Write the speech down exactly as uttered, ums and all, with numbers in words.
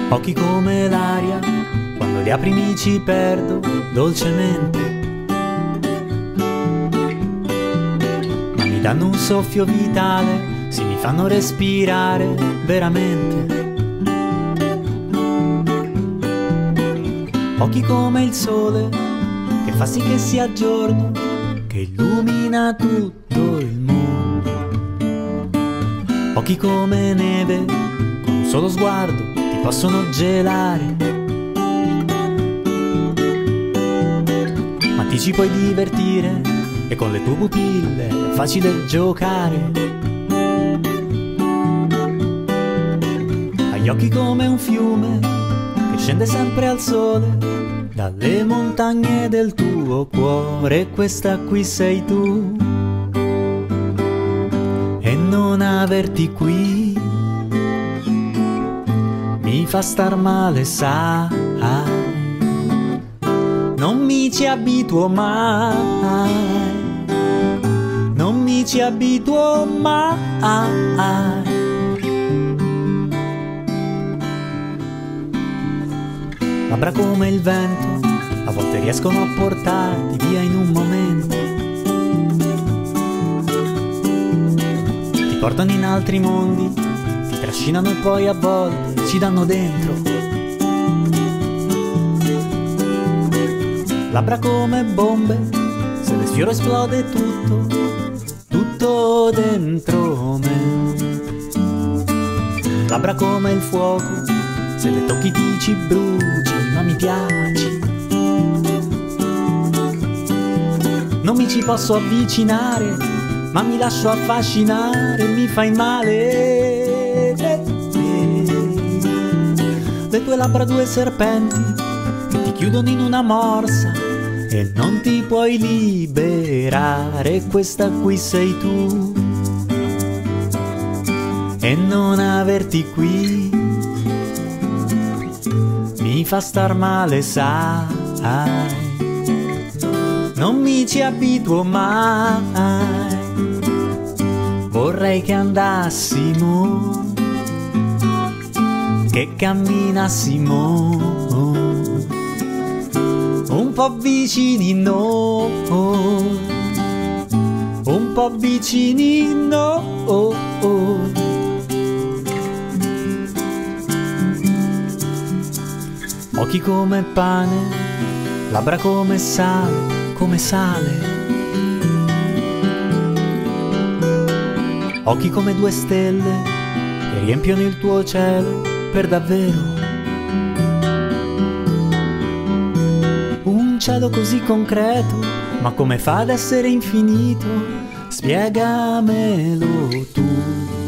Occhi come l'aria, quando li apri mi ci perdo dolcemente, ma mi danno un soffio vitale, sì, mi fanno respirare veramente. Occhi come il sole, che fa sì che sia giorno, che illumina tutto il mondo. Occhi come neve, con un solo sguardo ti possono gelare, ma ti ci puoi divertire e con le tue pupille è facile giocare. Hai occhi come un fiume che scende sempre al sole dalle montagne del tuo cuore, e questa qui sei tu. E non averti qui mi fa star male, sai, non mi ci abituo mai, non mi ci abituo mai. Labbra come il vento, a volte riescono a portarti via in un momento, ti portano in altri mondi, ti trascinano e poi a volte ci danno dentro. Labbra come bombe, se le sfioro esplode tutto, tutto dentro me. Labbra come il fuoco, se le tocchi ti ci bruci, ma mi piaci. Non mi ci posso avvicinare, ma mi lascio affascinare, mi fai male. Le tue labbra due serpenti che ti chiudono in una morsa e non ti puoi liberare, questa qui sei tu. E non averti qui mi fa star male, sai, non mi ci abituo mai. Vorrei che andassimo, che camminassimo un po' vicini noi, un po' vicini noi. Occhi come pane, labbra come sale, come sale. Occhi come due stelle che riempiono il tuo cielo per davvero. Un cielo così concreto, ma come fa ad essere infinito? Spiegamelo tu.